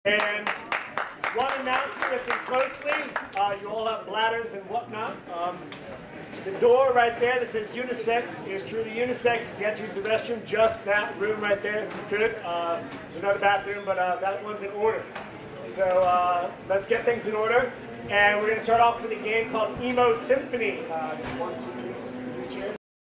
And one announcement, listen closely. You all have bladders and whatnot. The door right there that says unisex is truly unisex. If you have to use the restroom, just that room right there, if you could. There's another bathroom, but that one's in order. So let's get things in order. And we're going to start off with a game called Emo Symphony. 1, 2,